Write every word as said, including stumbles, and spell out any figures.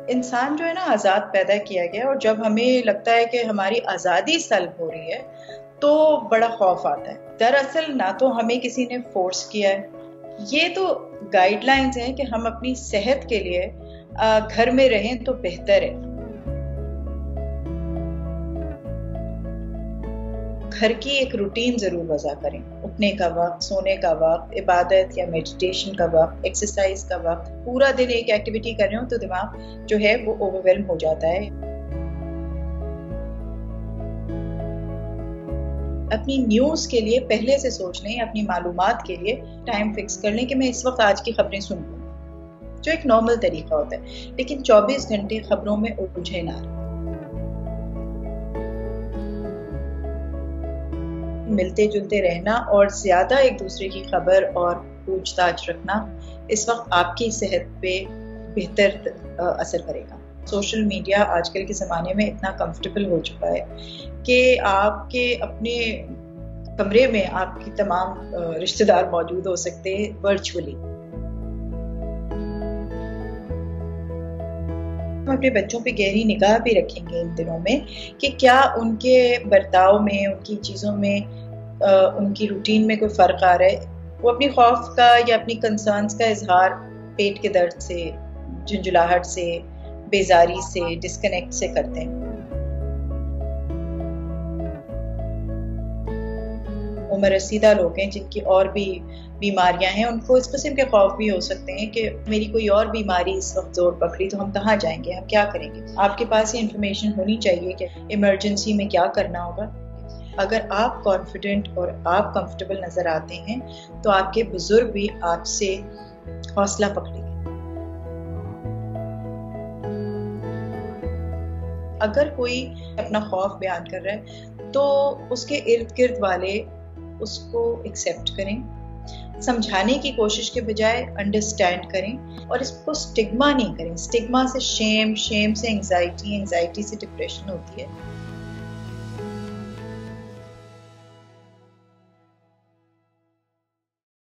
انسان جو ہے نا آزاد پیدا کیا گیا، اور جب ہمیں لگتا ہے کہ ہماری آزادی سلب ہو رہی ہے تو بڑا خوف آتا ہے۔ دراصل نہ تو ہمیں کسی نے فورس کیا ہے، یہ تو گائیڈ لائنز ہیں کہ ہم اپنی صحت کے لیے گھر میں رہیں تو بہتر ہے۔ گھر کی ایک روٹین ضرور وضع کریں، اٹھنے کا وقت، سونے کا وقت، عبادت یا میڈیٹیشن کا وقت، ایکسرسائز کا وقت۔ پورا دن ایک ایکٹیویٹی کر رہے ہوں تو دماغ جو ہے وہ اوور ویلم ہو جاتا ہے۔ اپنی نیوز کے لیے پہلے سے سوچ لیں، اپنی معلومات کے لیے ٹائم فکس کر لیں کہ میں اس وقت آج کی خبریں سن لوں، جو ایک نارمل طریقہ ہوتا ہے، لیکن چوبیس گھنٹے خبروں میں الجھے نہ رہیں۔ ملتے جلتے رہنا اور زیادہ ایک دوسرے کی خبر اور پوچھ تاچھ رکھنا اس وقت آپ کی صحت پہ بہتر اثر کرے گا۔ سوشل میڈیا آج کل کے زمانے میں اتنا کمفرٹیبل ہو چکا ہے کہ آپ کے اپنے کمرے میں آپ کی تمام رشتہ دار موجود ہو سکتے ہیں ورچولی۔ ہم اپنے بچوں پہ گہری نگاہ بھی رکھیں گے ان دنوں میں کہ کیا ان کے برتاؤ میں، ان کی چیزوں میں، ان کی روٹین میں کوئی فرق آ رہا ہے۔ وہ اپنی خوف کا یا اپنی کنسرنز کا اظہار پیٹ کے درد سے، جھنجھلاہٹ سے، بیزاری سے، ڈسکنیکٹ سے کرتے ہیں۔ عمر رسیدہ لوگ ہیں جن کی اور بھی بیماریاں ہیں، ان کو اس قسم کے خوف بھی ہو سکتے ہیں کہ میری کوئی اور بیماری اس وقت زور پکڑی تو ہم کہاں جائیں گے، ہم کیا کریں گے۔ آپ کے پاس یہ انفارمیشن ہونی چاہیے کہ ایمرجنسی میں کیا کرنا ہوگا۔ اگر آپ کانفیڈنٹ اور آپ کمفرٹیبل نظر آتے ہیں تو آپ کے بزرگ بھی آپ سے حوصلہ پکڑیں گے۔ اگر کوئی اپنا خوف بیان کر رہا ہے تو اس کے ارد گرد والے اس کو ایکسیپٹ کریں، سمجھانے کی کوشش کے بجائے انڈرسٹینڈ کریں، اور اس کو سٹگما نہیں کریں۔ سٹگما سے شیم، شیم سے انگزائٹی، انگزائٹی سے ڈپریشن ہوتی ہے۔